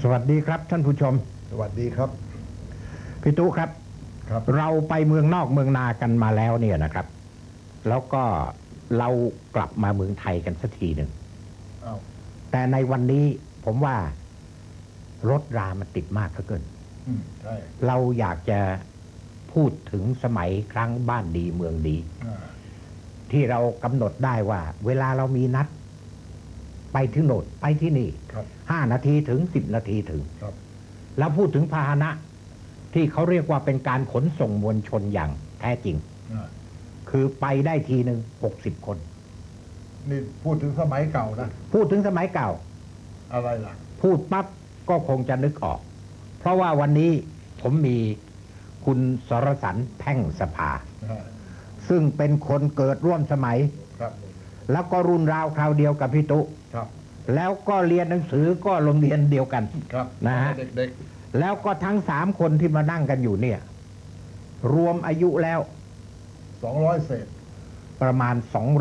สวัสดีครับท่านผู้ชมสวัสดีครับพี่ตุ๊ครับครับเราไปเมืองนอกเมืองนากันมาแล้วเนี่ยนะครับ แล้วก็เรากลับมาเมืองไทยกันสักทีหนึ่งแต่ในวันนี้ผมว่ารถรามันติดมากเหลือเกินใช่เราอยากจะพูดถึงสมัยครั้งบ้านดีเมืองดีที่เรากำหนดได้ว่าเวลาเรามีนัดไปที่โน่นไปที่นี่5 นาทีถึง10 นาทีถึงแล้วพูดถึงพาหนะที่เขาเรียกว่าเป็นการขนส่งมวลชนอย่างแท้จริงคือไปได้ทีหนึ่ง60 คนนี่พูดถึงสมัยเก่านะพูดถึงสมัยเก่าอะไรล่ะพูดปั๊บก็คงจะนึกออกเพราะว่าวันนี้ผมมีคุณสรสรรค์แท่งสภาซึ่งเป็นคนเกิดร่วมสมัยแล้วก็รุ่นราวคราวเดียวกับพี่ตุแล้วก็เรียนหนังสือก็โรงเรียนเดียวกันนะฮะแล้วก็ทั้ง3 คนที่มานั่งกันอยู่เนี่ยรวมอายุแล้ว 200 เศษประมาณ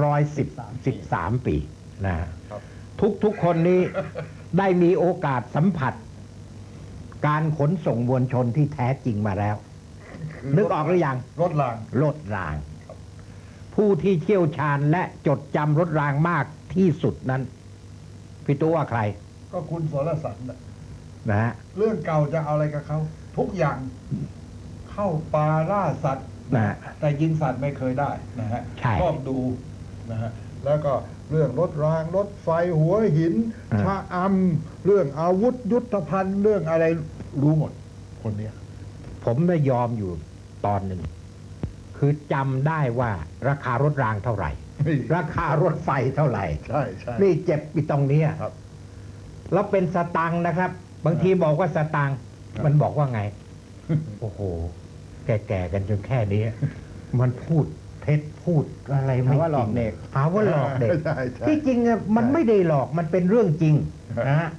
213 ปีนะทุกคนนี้ ได้มีโอกาสสัมผัสการขนส่งมวลชนที่แท้จริงมาแล้วนึกออกหรือยังรถรางผู้ที่เชี่ยวชาญและจดจำรถรางมากที่สุดนั้นพี่ตัวว่าใครก็คุณสรสรรค์นะฮะเรื่องเก่าจะเอาอะไรกับเขาทุกอย่างเข้าป่าล่าสัตว์นะแต่ยิงสัตว์ไม่เคยได้นะฮะชอบดูนะฮะแล้วก็เรื่องรถรางรถไฟหัวหินชะอำเรื่องอาวุธยุทธภัณฑ์เรื่องอะไรรู้หมดคนเนี้ยผมได้ยอมอยู่ตอนหนึ่งคือจำได้ว่าราคารถรางเท่าไหร่ราคารถไฟเท่าไหร่ใช่นี่เจ็บอีตรงนี้แล้วเป็นสตังค์นะครับบางทีบอกว่าสตังค์มันบอกว่าไงโอ้โหแก่ๆกันจนแค่นี้มันพูดเท็จพูดอะไรไม่ว่าหลอกเด็กหาว่าหลอกเด็กที่จริงมันไม่ได้หลอกมันเป็นเรื่องจริงนะฮะ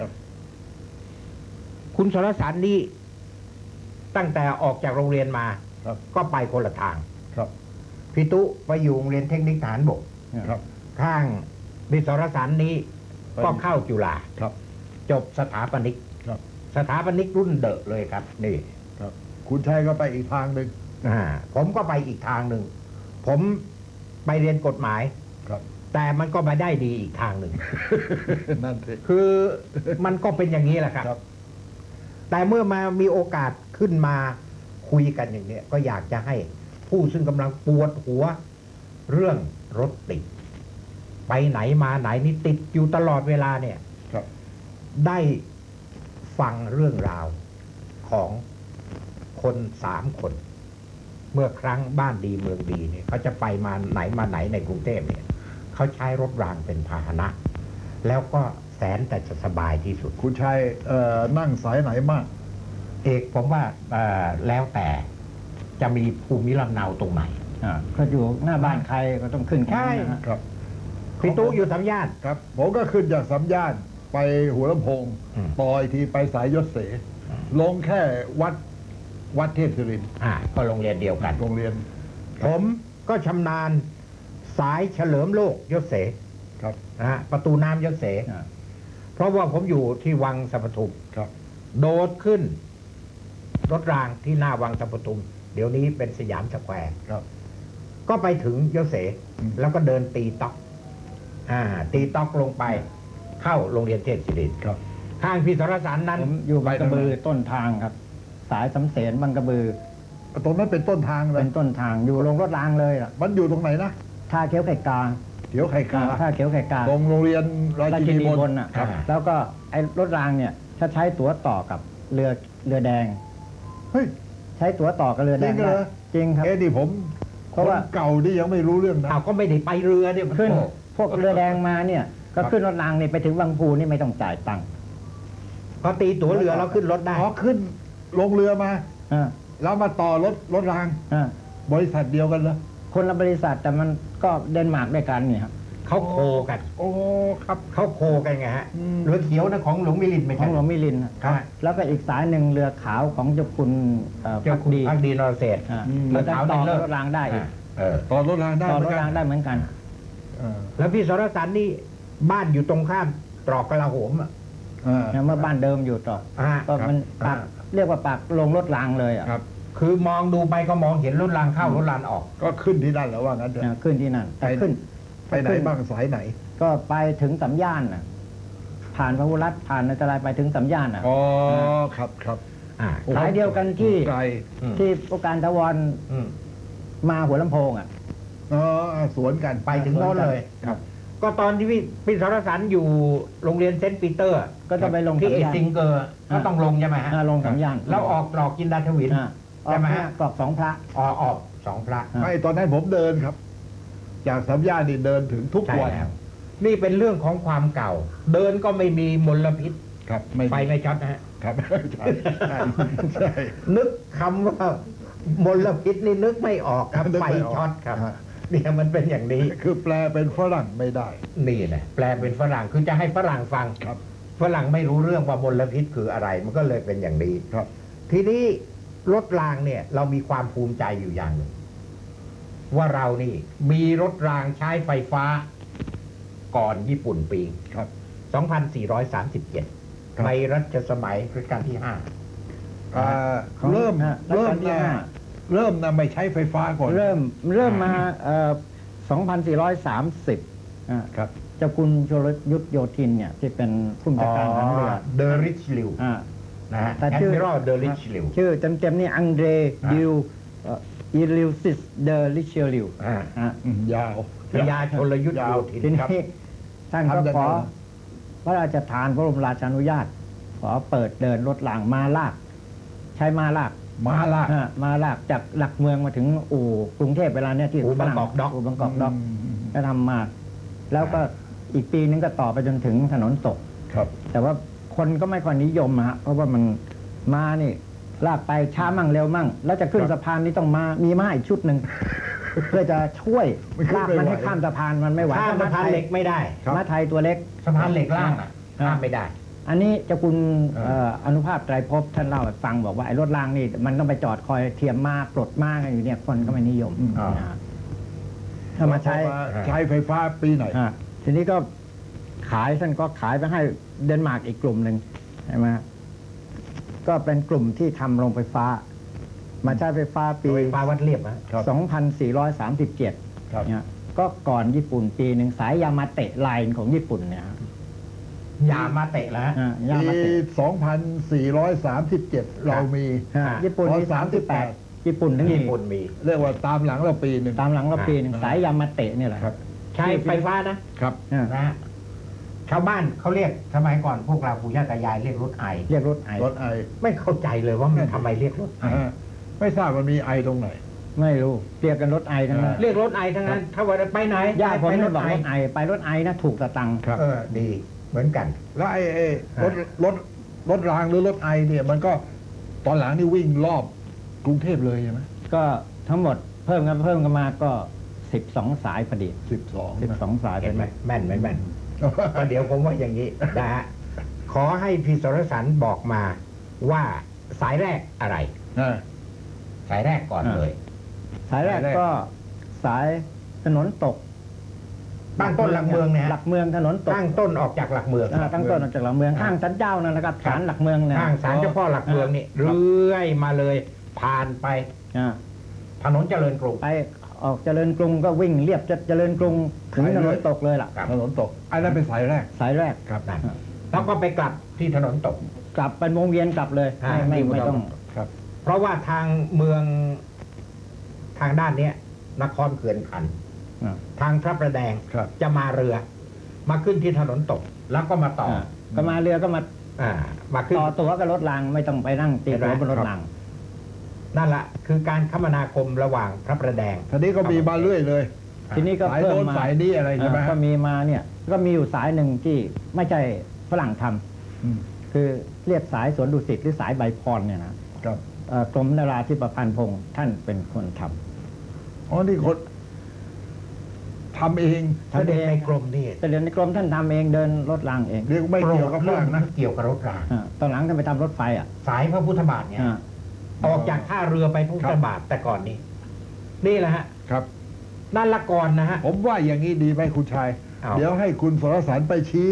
คุณสรสรรค์นี่ตั้งแต่ออกจากโรงเรียนมาก็ไปคนละทางพี่ตุไปอยู่โรงเรียนเทคนิคทหารบกข้างพี่สรสรรค์นี้ก็เข้าจุฬาจบสถาปนิกรุ่นเดอะเลยครับนี่คุณชัยก็ไปอีกทางหนึ่งผมก็ไปอีกทางหนึ่งผมไปเรียนกฎหมายแต่มันก็มาได้ดีอีกทางหนึ่งนั่นคือมันก็เป็นอย่างนี้แหละครับแต่เมื่อมามีโอกาสขึ้นมาคุยกันอย่างนี้ก็อยากจะให้ผู้ซึ่งกำลังปวดหัวเรื่องรถติดไปไหนมาไหนนี่ติดอยู่ตลอดเวลาเนี่ยได้ฟังเรื่องราวของคน3 คนเมื่อครั้งบ้านดีเมืองดีเนี่ยเขาจะไปมาไหนในกรุงเทพเนี่ยเขาใช้รถรางเป็นพาหนะแล้วก็แสนแต่จะสบายที่สุดคุณชัยนั่งสายไหนมากเอกผมว่าแล้วแต่จะมีภูมิลำเนาตรงไหนก็อยู่หน้าบ้านใครก็ต้องขึ้นใช่ครับพี่ตู้อยู่สามย่านครับผมก็ขึ้นจากสามย่านไปหัวลำโพงต่อยทีไปสายยศเสลงแค่วัดเทพศิรินทร์ก็โรงเรียนเดียวกันโรงเรียนผมก็ชำนาญสายเฉลิมโลกยศเสครับประตูน้ำยศเสเพราะว่าผมอยู่ที่วังสัปทุมโดดขึ้นรถรางที่หน้าวังสัปทุมเดี๋ยวนี้เป็นสยามสแควร์ก็ไปถึงยศเสแล้วก็เดินตีต๊อกลงไปเข้าโรงเรียนเทพศิรินทร์ข้างพี่สรสรรค์นั้นผมอยู่บางกระบือต้นทางครับสายสำเสนบางกระบือตรงนั้นเป็นต้นทางเลยเป็นต้นทางอยู่ลงรถรางเลยมันอยู่ตรงไหนนะท่าเขียวไข่กาท่าเขียวไข่กาตรงโรงเรียนราชินีบนแล้วก็ไอ้รถรางเนี่ยถ้าใช้ตั๋วต่อกับเรือแดงเฮ้ยใช้ตั๋วต่อกับเรือแดงจริงครับดิผมเพราะว่าเก่าที่ยังไม่รู้เรื่องนะก็ไม่ได้ไปเรือเนี่ยขึ้นพวกเรือแดงมาเนี่ยก็ขึ้นรถรางนี่ไปถึงบางปูนี่ไม่ต้องจ่ายตังค์พอตีตั๋วเรือแล้วขึ้นรถได้ขึ้นลงเรือมาแล้วมาต่อรถรางบริษัทเดียวกันเหรอคนละบริษัทแต่มันก็เดนมาร์กด้วยกันนี่ครับเขาโคกันโอ้ครับเขาโคกันไงฮะเรือเขียวนะของหลวงมิลินไม่ใช่ของหลวงมิลินครับแล้วก็อีกสายหนึ่งเรือขาวของเจ้าคุณพักดีนรเศรษฐ์เรือขาวต่อรถรางได้ต่อรถรางได้เหมือนกันแล้วพี่สรสรรค์นี่บ้านอยู่ตรงข้ามตรอกกลาโหมเมื่อบ้านเดิมอยู่ต่อก็มันปากเรียกว่าปากลงรถรางเลยอ่ะครับคือมองดูไปก็มองเห็นรถรางเข้ารถรางออกก็ขึ้นที่นั่นแล้วว่างั้นเถอะขึ้นที่นั่นแต่ขึ้นไปไหนบ้างสายไหนก็ไปถึงสามย่านน่ะผ่านพหุรัตน์ผ่านอันตรายไปถึงสามย่านน่ะอ๋อครับครับสายเดียวกันที่ไกลที่ผู้การทวรมาหัวลำโพงอ่ะอ๋อสวนกันไปถึงโน้นเลยครับก็ตอนที่พี่สรสันอยู่โรงเรียนเซนต์ปีเตอร์ก็จะไปลงที่เอสามย่านซิงเกอร์ก็ต้องลงใช่ไหมฮะลงสามย่านแล้วออกดอกกินดาทวินออกมากรอกสองพระออกสองพระไม่ตอนนั้นผมเดินครับ จากสามย่านนี่เดินถึงทุกใช่วันแล้วนี่เป็นเรื่องของความเก่า เดินก็ไม่มีมลพิษครับไฟไม่ช็อตนะฮะครับใช่ใช่นึกคำว่ามลพิษนี่นึกไม่ออกครับนึกไฟไม่ออกช็อตครับฮะเนี่ยมันเป็นอย่างนี้คือแปลเป็นฝรั่งไม่ได้นี่นะแปลเป็นฝรั่งคือจะให้ฝรั่งฟังครับฝรั่งไม่รู้เรื่องว่ามลพิษคืออะไร มันก็เลยเป็นอย่างนี้ครับทีนี้รถรางเนี่ย เรามีความภูมิใจอยู่อย่างหนึ่งว่าเรานี่มีรถรางใช้ไฟฟ้าก่อนญี่ปุ่นปีครับ 2437 ในรัชสมัยรัชกาลที่ของเริ่มฮะเริ่มรัชกาลที่นะห้าเริ่มนะไม่ใช้ไฟฟ้าก่อนเริ่มมา2430 ครับเจ้าคุณชลยุทธโยธินเนี่ยที่เป็นผู้บัญชาการทหารเรือเดอริชลิว นะฮะแต่แอดชื่อมิรัลเดอริชลิวชื่อเต็มๆนี่อังเดรดิวอิลิวซิสเดริชลิวยาวพญาชลยุทธโยธินทีครับนี้ท่านก็ทำยังขไงอพระราชทานพระบรมราชานุญาต ขอเปิดเดินรถรางมาลาก ใช้มาลากมาละมาลากจากหลักเมืองมาถึงอู่กรุงเทพเวลาเนี่ยที่อู่บางกอกด็อกอู่บางกอกด็อกก็ทำมา แล้วก็อีกปีนึงก็ต่อไปจนถึงถนนตกครับแต่ว่าคนก็ไม่ค่อยนิยมฮะเพราะว่ามันมานี่ลากไปช้ามั่งเร็วมั่ง แล้วจะขึ้นครับสะพานนี่ต้องมีม้าอีกชุดหนึ่ง เพื่อจะช่วยมันขึ้นลากไม่มันไหวให้ข้ามสะพานมันไม่ไหวข้ามสะพานเหล็กไม่ได้ครับม้าไทยตัวเล็กสะพานเหล็กล่างอ่ะข้ามไม่ได้อันนี้เจ้าคุณอนุภาพไตรภพท่านเล่าให้ฟังบอกว่าไอ้รถรางนี่มันต้องไปจอดคอยเทียมม้าปลดม้ากันอยู่เนี่ยคนก็ไม่นิยมอ่านะฮะถ้ามาใช้ใช้ไฟฟ้าปีไหนทีนี้ก็ท่านก็ขายไปให้เดนมาร์กอีกกลุ่มหนึ่งใช่ไหมฮะก็เป็นกลุ่มที่ทำโรงไฟฟ้า มาใช้ไฟฟ้าปีไฟฟ้าวัดเรียบนะครับ 2437 ครับเนี่ยก็ก่อนญี่ปุ่นปีหนึ่งสายยามาเตะไลน์ของญี่ปุ่นเนี่ยฮะยามาเตะแล้วยาปีมาเตะ 2437 เรามีญี่ปุ่นนี่อ๋อ 38 ญี่ปุ่นทั้งญี่ปุ่นมีเรียกว่าตามหลังเราปีหนึ่งตามหลังเราปีหนึ่งสายยามาเตะเนี่ยแหละครับใช้ไฟฟ้านะครับอ่านะฮะชาวบ้านเขาเรียกสมัยก่อนพวกเราปู่ย่าตายายเรียกรถไอเรียกรถไอรถไอไม่เข้าใจเลยว่ามันทำไมเรียกรถไอไม่ทราบมันมีไอตรงไหนไม่รู้เรียกกันรถไอทั้งนั้นเรียกรถไอทั้งนั้น ถ้าว่าไปไหนญาติผมไปเนี่รยถบอกไอรถไอไปรถไอนะถูกตะตังค์ครับดีเหมือนกันแล้วไอ้รถรางหรือรถไอเนี่ยมันก็ตอนหลังนี่วิ่งรอบกรุงเทพเลยใช่ไหมก็ทั้งหมดเพิ่มกันมาก็ 12 สายพอดี 12 12 สายเห็เป็น นไหไหมมแม่นไหมแม่น ก็เดี๋ยวผมว่าอย่างนี้นะฮะขอให้พี่สรสันบอกมาว่าสายแรกอะไร สายแรกก่อนเลยสายแรกก็สายถนนตกตั้งต้นหลักเมืองเนี่ยหลักเมืองถนนตกตั้งต้นออกจากหลักเมืองตั้งต้นออกจากหลักเมืองข้างสันเจ้านั่นแหละครับศาลหลักเมืองเนี่ยข้างศาลเจ้าพ่อหลักเมืองนี่เรื่อยมาเลยผ่านไปอ่าถนนเจริญกรุงไปออกเจริญกรุงก็วิ่งเรียบเจริญกรุงถึงถนนตกเลยล่ะครับถนนตกอันนั้นเป็นสายแรกสายแรกครับนั่นแล้วก็ไปกลับที่ถนนตกกลับเป็นวงเวียนกลับเลย ไม่ต้องครับเพราะว่าทางเมืองทางด้านเนี้ยนครเขื่อนขันธ์อ่าทางพระประแดงครับจะมาเรือ มาขึ้นที่ถนนตก แล้วก็มาต่อก็มาเรือก็มามาขึ้นต่อตั๋วกับรถรางไม่ต้องไปนั่งตีตั๋วบนรถรางนั่นแหละคือการคมนาคมระหว่างพระประแดงทีนี้ก็มีมาเรื่อยเลยทีนี้ก็สายเพิ่มโน้นมาสายนี้อะไรใช่ไหมก็มีมาเนี่ยก็มีอยู่สายหนึ่งที่ไม่ใช่ฝรั่งทำคือเรียกสายสวนดุสิตหรือสายใบพรเนี่ยนะครับ กรมนราธิปพันธ์พงศ์ท่านเป็นคนทำอ๋อนี่คนทำเองถ้าเดินในกรมนี่แต่เดี๋ยวในกรมท่านทำเองเดินรถรางเองเรียกไม่เกี่ยวกับฝรั่งนะเกี่ยวกับรถรางตอนหลังท่านไปทำรถไฟอ่ะสายพระพุทธบาทเนี่ย ออกจากท่าเรือไปพระพุทธบาทแต่ก่อนนี้ นี่แหละฮะครับนั่นละก่อนนะฮะผมว่าอย่างนี้ดีไหมคุณชายเอาเดี๋ยวให้คุณสรสันไปชี้ว่า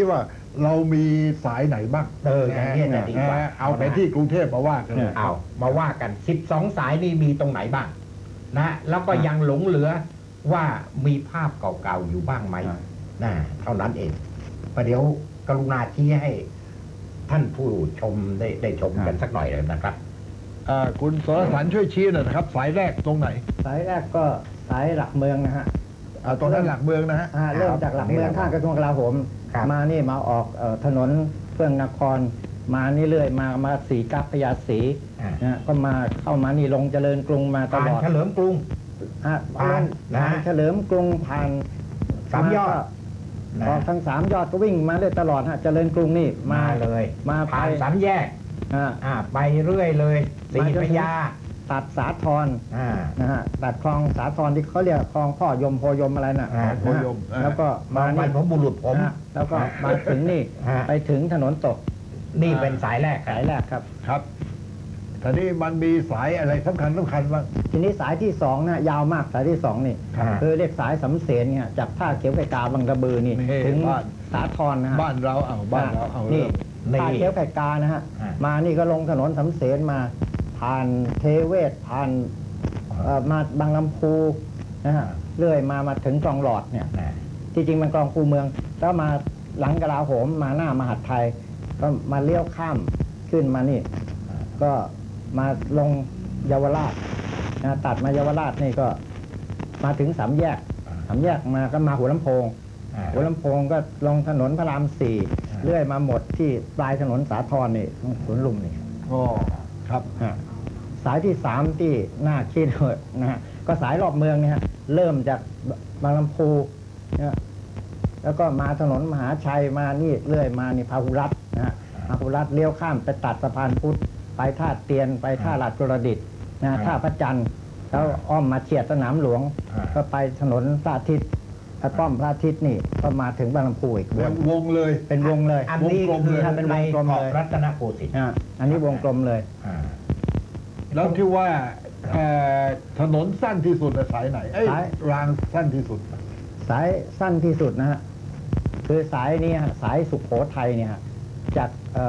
เรามีสายไหนบ้างอย่างนี้จะดีกว่าเอาไปที่กรุงเทพมาว่ากันเลยเอามาว่ากัน12 สายนี่มีตรงไหนบ้างนะแล้วก็ยังหลงเหลือว่ามีภาพเก่าๆอยู่บ้างไหมนะเท่านั้นเองประเดี๋ยวกรุณาชี้ให้ท่านผู้ชมได้ชมกันสักหน่อยเลยนะครับคุณสรสันช่วยชี้หน่อยนะครับ สายแรกตรงไหนสายแรกก็สายหลักเมืองนะฮะตรงนั้นหลักเมืองนะฮะเริ่มจากหลักเมืองข้างกระทรวงกลาโหมครับมานี่มาออกถนนเฟื่องนคร มานี่เรื่อยมาสีกัปพญาศรีนะฮะก็มาเข้ามานี่ลงเจริญกรุงมาตผ่านลอดเฉลิมกรุงผ่านนะฮะเฉลิมกรุงผ่านสามยอดออกทั้ง3 ยอดก็วิ่งมาเลยตลอดฮะเจริญกรุงนี่มาเลยมาไปผ่าน3 แยก ไปเรื่อยเลยศรีพระยาตัดสาทร นะฮะตัดคลองสาทรที่เขาเรียกคลองพ่อยมโพยมอะไรน่ะโพยมแล้วก็มามาบรนี่รพบุรุษผมแล้วก็มาถึงนี่ฮะไปถึงถนนตกนี่เป็นสายแรกสายแรกครับครับทีนี้มันมีสายอะไรสำคัญบ้างทีนี้สายที่2นะยาวมากสายที่2นี่ครับคือเรียกสายสำเสนเนี่ยจากท่าเขียวไก่กาบางกระบือนี่นี่ถึงบ้านสาทรนะฮะบ้านเราเอานี่นี่ท่าเขียวไก่กานะฮะอ่ามานี่ก็ลงถนนสำเสนมาผ่านเทเวศผ่านมาบางลำพูนะฮะเรื่อยมาถึงคลองหลอดเนี่ย ที่จริงมันคลองคูเมืองแล้วมาหลังกลาโหมมาหน้ามหาดไทย ก็มาเลี้ยวข้ามขึ้นมานี่ ก็มาลงเยาวราชนะตัดมาเยาวราชนี่ก็มาถึง3 แยก3 แยกมาก็มาหัวลำโพง หัวลำโพงก็ลงถนนพระราม4เรื่อยมาหมดที่ปลายถนนสาทรนี่ตรงสวนลุมนี่ก็ครับสายที่3ที่น่าคิดนะฮะก็สายรอบเมืองเนี่ยฮะเริ่มจากบางลำพูนะแล้วก็มาถนนมหาชัยมานี่เรื่อยมานี่พาหุรัตน์นะฮะพาหุรัตน์เลี้ยวข้ามไปตัดสะพานพุทธไปท่าเตียนไปท่าลาดกระดิษฐ์นะท่าพระจันทร์แล้วอ้อมมาเฉียดสนามหลวง ก็ไปถนนพระอาทิตย์ป้อมพระอาทิตย์นี่ก็มาถึงบางลำพูอีกเป็นวงเลยเป็นวงเลยอันนี้วงกลมคือเลยเป็นในวงกลมเกาะเลยรัตนโกสินทร์อันนี้วงกลมเลยแล้วที่ว่าถนนสั้นที่สุดสายไหนรางสั้นที่สุดสายสั้นที่สุดนะฮะคือสายนี้ฮะสายสุโขทัยเนี่ยฮะจาก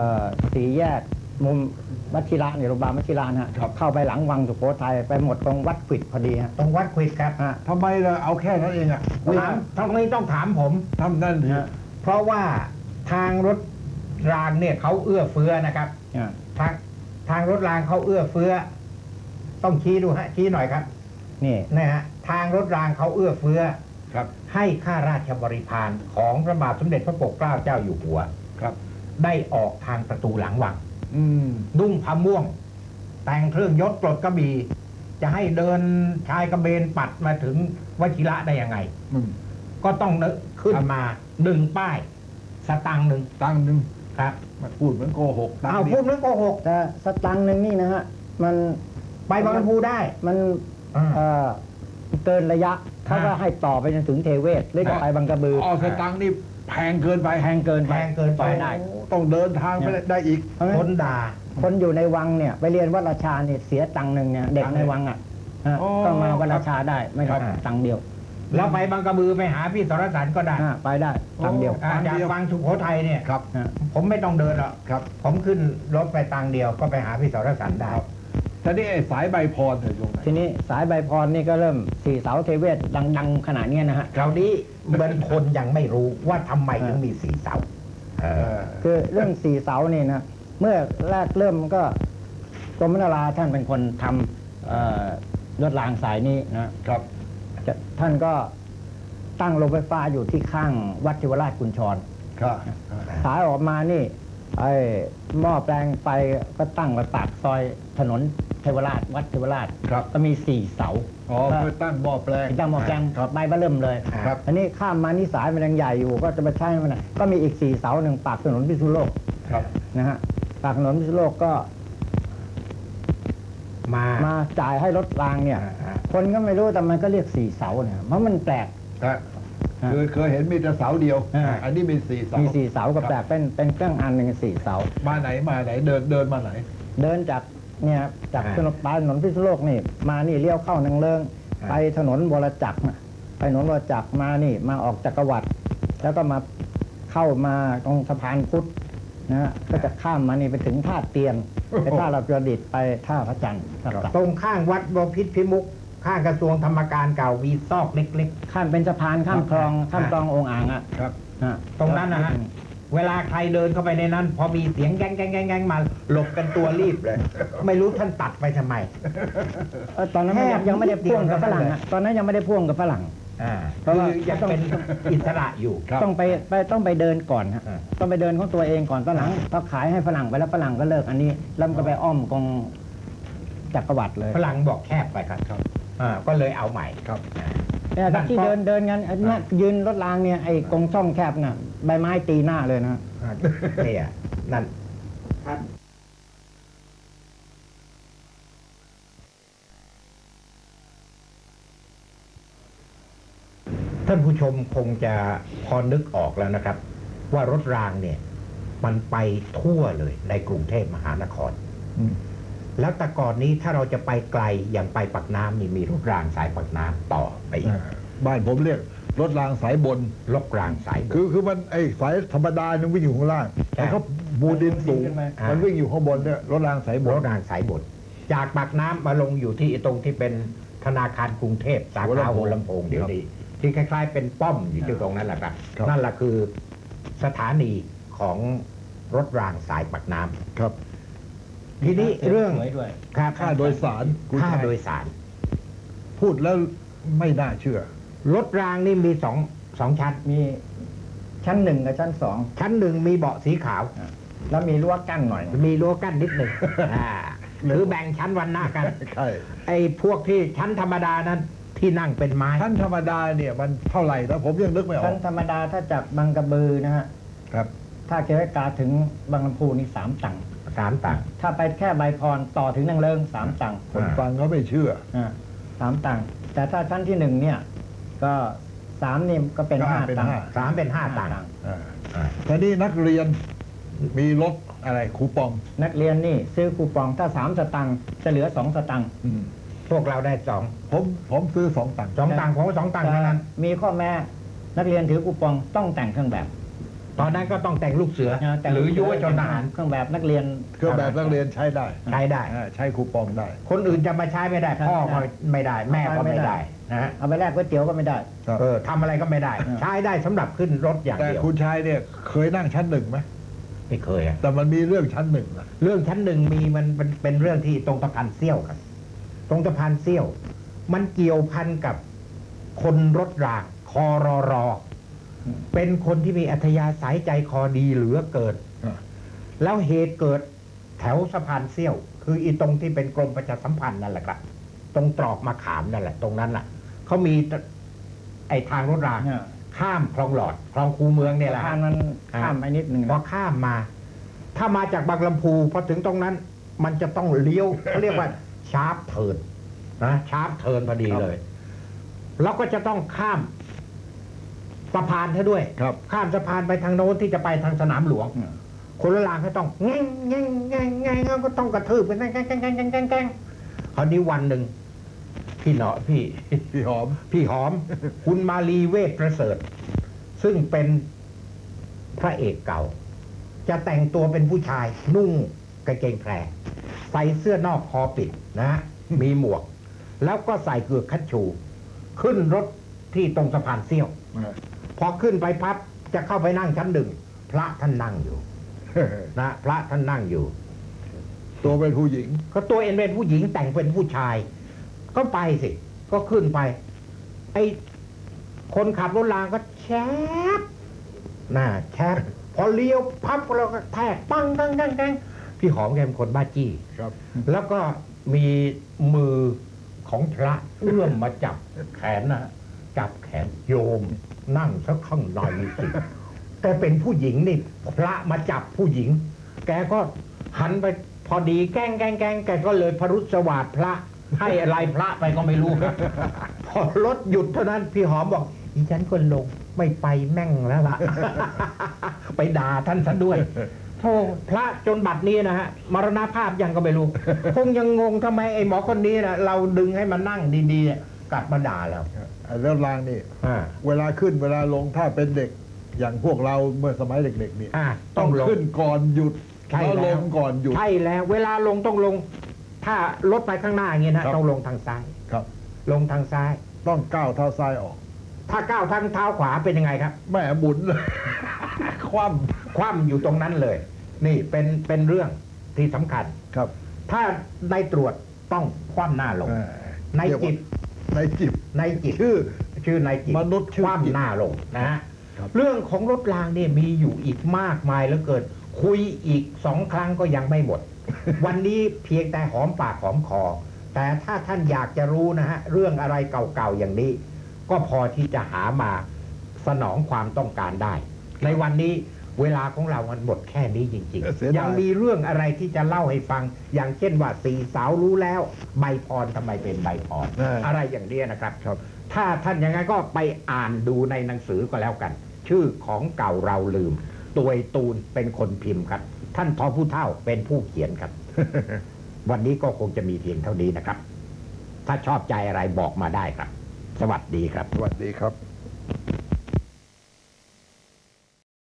4 แยกมุมวัชิระเนี่ยโรงพยาบาลวัชิระนะฮะครับเข้าไปหลังวังสุโขทัยไปหมดตรงวัดขวิดพอดีฮะตรงวัดควิดครับทำไมเราเอาแค่นั้นเองอ่ะตรงนี้ต้องถามผมทำนั่นทีเพราะว่าทางรถรางเนี่ยเขาเอื้อเฟื้อนะครับ ทางรถรางเขาเอื้อเฟื้อ ต้องชี้ดูฮะชี้หน่อยครับนี่นะฮะทางรถรางเขาเอื้อเฟื้อครับให้ข้าราชบริพารของพระบาทสมเด็จพระปกเกล้าเจ้าอยู่หัวครับได้ออกทางประตูหลังวังมนุ่งผ้าม่วง แต่งเครื่องยศปลดกระบี่จะให้เดินชายกระเบนปัดมาถึงวชิระได้ยังไง ก็ต้องขึ้นมา1 ป้าย สตังค์ 1 ตังค์หนึ่งครับมาพูดเหมือนโกหกตังเอาค์พูดนึกโกหกแต่สตังค์หนึ่งนี่นะฮะมันไปบางลำพูได้มันอ่าเกินระยะเขาก็ให้ต่อไปจนถึงเทเวศหรือจะไปบางกระบือสตังค์นี่แพงเกินไปแพงเกินแพงเกินไปได้ต้องเดินทางไปได้อีกเพราะฉะคนั้นนด่าคนอยู่ในวังเนี่ยไปเรียนวัดราชาเนี่ยเสียตังค์หนึ่งเนี่ยเด็กในวังอ่ะฮะอ๋อก็มาวัดราชาได้ไม่ครัต้บองตังค์เดียวแล้วไปบางกระบือไปหาพี่สรสันก็ได้ไปได้ตังค์เดียวจากวังสุโขทัยเนี่ยครับฮะผมไม่ต้องเดินหรอกครับผมขึ้นรถไปตังค์เดียวก็ไปหาพี่สรสันได้ทีนี้ไอ้สายใบพรอยู่ตรงไหนทีนี้สายใบพรนี่ก็เริ่ม4 เสาเทเวศดังๆขนาดเนี้ยนะฮะคราวนี้เหมือนคนยังไม่รู้ว่าทำไมถึงมี4 เสาคือเรื่อง4 เสานี่นะเมื่อแรกเริ่มก็กรมนราท่านเป็นคนทำรถรางสายนี้นะครับ ท่านก็ตั้งโรงไฟฟ้าอยู่ที่ข้างวัดเทวราชกุญชรครับสายออกมานี่ไอ้หม้อแปลงไฟก็ตั้งไว้ปากซอยถนนเทวราชวัดเทวราชครับก็มี4 เสาอ๋อเพื่อตั้งหม้อแปลงตั้งหม้อแปลงครับใบเบ้อเริ่มเลยครับอันนี้ข้ามมานี่สายมันยังใหญ่อยู่ก็จะไปใช้มันนะก็มีอีก4 เสาหนึ่งปากถนนพิษณุโลกครับนะฮะปากถนนพิษณุโลกก็ มาจ่ายให้รถรางเนี่ย คนก็ไม่รู้แต่มันก็เรียก4 เสาเนี่ยเพราะมันแปลกคือเคยเห็นมีแต่เสาเดียวอ่าอันนี้มี4 เสามีมี 4 เสาก็แปลกเป็นเครื่องอันหนึ่ง4 เสามาไหนเดินมาไหนเดินจากเนี่ยจากถนนปลายถนนพิษณุโลกนี่มานี่เลี้ยวเข้านางเลิงไปถนนวรจักรนะไปถนนวรจักรมานี่มาออกจักรวรรดิแล้วก็มาเข้ามาตรงสะพานพุทธนะฮะก็จะข้ามมานี่ไปถึงท่าเตียนไปท่าเราประดิษฐ์ไปท่าพระจันทร์ครับตรงข้างวัดบพิตรพิมุขข้างกระทรวงธรรมการเก่ามีซอกเล็กข้ามเป็นสะพานข้ามคลองข้ามคลององอ่างอ่ะครับตรงนั้นนะฮะเวลาใครเดินเข้าไปในนั้น พอมีเสียงแก๊งแก๊งแก๊งแก๊งมาหลบกันตัวรีบเลย ไม่รู้ท่านตัดไปทำไมตอนนั้นยังไม่ได้พ่วงกับฝรั่งแค่นิดเดียวอะตอนนั้นยังไม่ได้พ่วงกับฝรั่ง เพราะว่าคือยังเป็นอิสระอยู่ครับต้องไปเดินก่อนฮะอ่าต้องไปเดินของตัวเองก่อนตอนหลังพอขายให้ฝรั่งไปแล้วฝรั่งก็เลิกอันนี้แล้วมันก็ไปอ้อมกองจักรวรรดิเลยฝรั่งบอกแคบไปครับก็เลยเอาใหม่ครับเนี่ยครับที่เดินกันอันนี้ยืนรถรางเนี่ยไอ้กองช่องแคบน่ะใบไม้ตีหน้าเลยนะเนี่ยนั่นท่านผู้ชมคงจะพอนึกออกแล้วนะครับ ว่ารถรางเนี่ย มันไปทั่วเลยในกรุงเทพมหานคร แล้วแต่ก่อนนี้ถ้าเราจะไปไกลอย่างไปปากน้ำนี่มีรถรางสายปากน้ำต่อไปอีกบ้านผมเรียกรถรางสายบนรถรางสายบนคือมันไอ้สายธรรมดาเนี่ยวิ่งอยู่ข้างล่างใช่แต่เขาบูดินสูงขึ้นมามันวิ่งอยู่ข้างบนเนี่ยรถรางสายบนรถรางสายบนจากปากน้ำมาลงอยู่ที่ตรงที่เป็นธนาคารกรุงเทพสาขาหัวลำโพงเดี๋ยวนี้ที่คล้ายๆเป็นป้อมอยู่ที่ตรงนั้นแหละครับนั่นแหละคือสถานีของรถรางสายปากน้ำครับทีนี้เรื่องสวยด้วยครับค่าโดยสารคุณค่าชัยโดยสารพูดแล้วไม่น่าเชื่อรถรางนี่มีสองชั้นมีชั้นหนึ่งกับชั้นสองชั้นหนึ่งมีเบาะสีขาวแล้วมีรั้วกั้นหน่อยมีรั้วกั้นนิดหนึ่งหรือแบ่งชั้นวันหน้ากันใช่ไอ้พวกที่ชั้นธรรมดานั้นที่นั่งเป็นไม้ท่านธรรมดาเนี่ยมันเท่าไหร่นะผมยังนึกไม่ออชั้นกธรรมดาถ้าจากบางกระบือนะฮะครับถ้าเกวกาถึงบางลำพูนี่3 ตังค์ 3 ตังค์ถ้าไปแค่ใบพรต่อถึงนางเลิง3 ตังค์คนฟังเขาไม่เชื่อ 3 ตังค์แต่ถ้าชั้นที่1เนี่ยก็3นี่ก็เป็นก็ 5 เป็นตังค์ห้า 3เป็น 5 ตังค์แต่นี่นักเรียนมีรถอะไรคูปองนักเรียนนี่ซื้อคูปองถ้า3 สตังค์จะเหลือ2 สตังค์พวกเราได้สองผมซื้อ2 ตังค์ตังค์ผมก็2 ตังค์เท่านั้นมีข้อแม้นักเรียนถือคูปองต้องแต่งเครื่องแบบตอนนั้นก็ต้องแต่งลูกเสือแต่งหรือยุวชนทหารเครื่องแบบนักเรียนเครื่องแบบนักเรียนใช้ได้ใช้ได้ใช้คูปองได้คนอื่นจะมาใช้ไม่ได้ พ่อก็ไม่ได้ แม่ก็ไม่ได้นะฮะเอาไปแลกก๋วยเตี๋ยวก็ไม่ได้ครับทำอะไรก็ไม่ได้ ใช้ได้สำหรับขึ้นรถอย่างแต่เดียวคุณชายเนี่ยเคยนั่งชั้น 1ไหมไม่เคยอะแต่มันมีเรื่องชั้น 1นะเรื่องชั้นหนึ่งมีมันเป็นเรื่องที่ตรงสะพานเซี่ยวครับ ตรงสะพานเซี่ยว มันเกี่ยวพันกับคนรถรางคอรอเป็นคนที่มีอัธยาศัยใจคอดีเหลือเกิน แล้วเหตุเกิดแถวสะพานเซี่ยว คืออีตรงที่เป็นกรมประชาสัมพันธ์นั่นแหละครับ ตรงตรอกมาขามนั่นแหละ ตรงนั้นน่ะเขามีไอทางรถราง ข้ามคลองหลอดคลองคูเมืองเนี่ยแหละทางนั้นข้ามไปนิดหนึ่งพอข้ามมา ถ้ามาจากบางลำพูพอถึงตรงนั้น มันจะต้องเลี้ยวเขาเรียกว่าชาร์ปเทิร์นนะชาร์ปเทิร์นพอดีเลย แล้วก็จะต้องข้ามสะพานเธอด้วยครับข้ามสะพานไปทางโน้นที่จะไปทางสนามหลวง คนละรางก็ต้องแง่งแง่งแง่งแง่งก็ต้องกระทืบกันแง่งแง่งแง่งแง่งแง่งแง่งคราวนี้วันหนึ่งพี่หนอพี่พี่หอมพี่หอม คุณมาลีเวทประเสริฐ ซึ่งเป็นพระเอกเก่า จะแต่งตัวเป็นผู้ชายนุ่งกางเกงแพรใส่เสื้อนอกคอปิดนะ มีหมวก แล้วก็ใส่เกือกคัชชู ขึ้นรถที่ตรงสะพานเซี่ยว พอขึ้นไปพับจะเข้าไปนั่งชั้น 1 พระท่านนั่งอยู่ นะพระท่านนั่งอยู่ตัวเป็นผู้หญิงก็ตัวเองเป็นผู้หญิงแต่งเป็นผู้ชาย ก็ไปสิ ก็ขึ้นไป ไอ้คนขับรถรางก็แชบน่ะแชบพอเลี้ยวพับแล้วก็แทกปังกังกังกังพี่หอมแกเป็นคนบ้าจี้ครับแล้วก็มีมือของพระเอื้อมมาจับแขนนะจับแขนโยมนั่งสักข้างในสิแต่เป็นผู้หญิงนี่พระมาจับผู้หญิง แกก็หันไปพอดีแกล้งแกก็เลยพรุษวาทพระให้อะไรพระไปก็ไม่รู้ครับ พอรถหยุดเท่านั้นพี่หอมบอกอีฉันก็ลงไม่ไปแม่งแล้วล่ะ ไปด่าท่านซะด้วยโธ่พระจนบัดนี้นะฮะมรณภาพยังก็ไม่รู้ คงยังงงทำไมไอ้หมอคนนี้นะเราดึงให้มันนั่งดีๆกลับมาด่าแล้วเรื่องรางนี่อ่าเวลาขึ้นเวลาลงถ้าเป็นเด็กอย่างพวกเราเมื่อสมัยเด็กๆนี่ต้ต้ออง งลงขึ้นก่อนหยุดใช่แล้วแล้วลงก่อนหยุดใช่แล้วเวลาลงต้องลง ถ้ารถไปข้างหน้าอย่างเงี้ยนะครับ ต้องลงทางซ้ายครับลงทางซ้ายต้องก้าวเท้าซ้ายออกถ้าก้าวทางเท้าขวาเป็นยังไงครับแม่หมุนเลย คว่คว่ำอยู่ตรงนั้นเลย นี่เป็นเรื่องที่สำคัญำครับถ้าในตรวจต้องคว่ำหน้าลง ในจิตในจิตในจิต ชื่อในจิตมนุษย์ชื่อคจิตว่ำหน้าลงนะฮะครับเรื่องของรถรางเนี่ยมีอยู่อีกมากมายเหลือเกินคุยอีก2 ครั้งก็ยังไม่หมด วันนี้เพียงแต่หอมปากหอมคอ แต่ถ้าท่านอยากจะรู้นะฮะเรื่องอะไรเก่าๆอย่างนี้ ก็พอที่จะหามาสนองความต้องการได้ ในวันนี้เวลาของเรามันหมดแค่นี้จริงเสียๆดายยังมีเรื่องอะไรที่จะเล่าให้ฟัง อย่างเช่นว่าสี่สาวรู้แล้วใบพรทำไมเป็นใบพร อะไรอย่างนี้นะครับครับถ้าท่านอย่างนั้นก็ไปอ่านดูในหนังสือก็แล้วกัน ชื่อของเก่าเราลืม ตัวยตูนเป็นคนพิมพ์ครับ ท่านทอผู้เฒ่าเป็นผู้เขียนครับ วันนี้ก็คงจะมีเพียงเท่านี้นะครับ ถ้าชอบใจอะไรบอกมาได้ครับ สวัสดีครับสวัสดีครับ